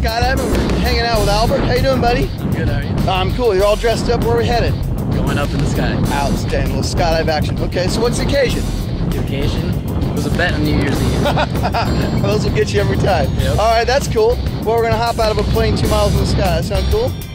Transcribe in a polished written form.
Skydiving. We're hanging out with Albert. How you doing, buddy? I'm good, how are you? I'm cool. You're all dressed up. Where are we headed? Going up in the sky. Outstanding. Little skydive action. Okay, so what's the occasion? The occasion was a bet on New Year's Eve. Those will get you every time. Yep. All right, that's cool. Well, we're going to hop out of a plane 2 miles in the sky. That sound cool?